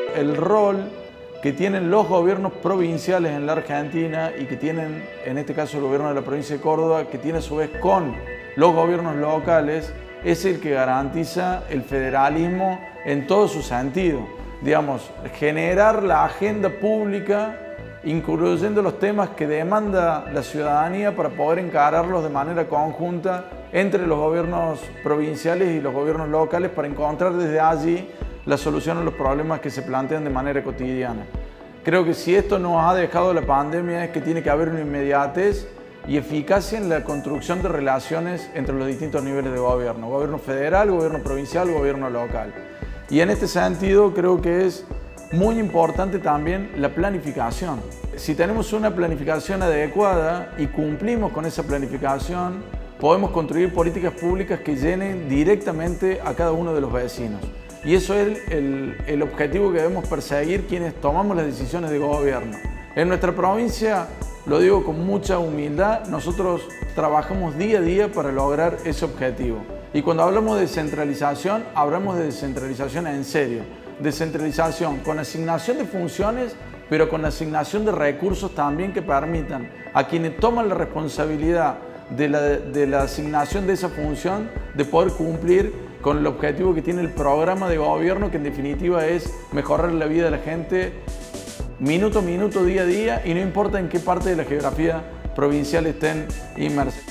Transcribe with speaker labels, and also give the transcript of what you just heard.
Speaker 1: el rol que tienen los gobiernos provinciales en la Argentina y que tienen, en este caso, el gobierno de la provincia de Córdoba, que tiene a su vez con los gobiernos locales, es el que garantiza el federalismo en todo su sentido. Digamos, generar la agenda pública, incluyendo los temas que demanda la ciudadanía para poder encararlos de manera conjunta entre los gobiernos provinciales y los gobiernos locales para encontrar desde allí la solución a los problemas que se plantean de manera cotidiana. Creo que si esto nos ha dejado la pandemia es que tiene que haber una inmediatez y eficacia en la construcción de relaciones entre los distintos niveles de gobierno federal, gobierno provincial, gobierno local. Y en este sentido creo que es muy importante también la planificación. Si tenemos una planificación adecuada y cumplimos con esa planificación, podemos construir políticas públicas que llenen directamente a cada uno de los vecinos. Y eso es el objetivo que debemos perseguir quienes tomamos las decisiones de gobierno. En nuestra provincia, lo digo con mucha humildad, nosotros trabajamos día a día para lograr ese objetivo. Y cuando hablamos de descentralización, hablamos de descentralización en serio. Descentralización con asignación de funciones, pero con asignación de recursos también que permitan a quienes toman la responsabilidad de la asignación de esa función de poder cumplir con el objetivo que tiene el programa de gobierno, que en definitiva es mejorar la vida de la gente minuto a minuto, día a día, y no importa en qué parte de la geografía provincial estén inmersos.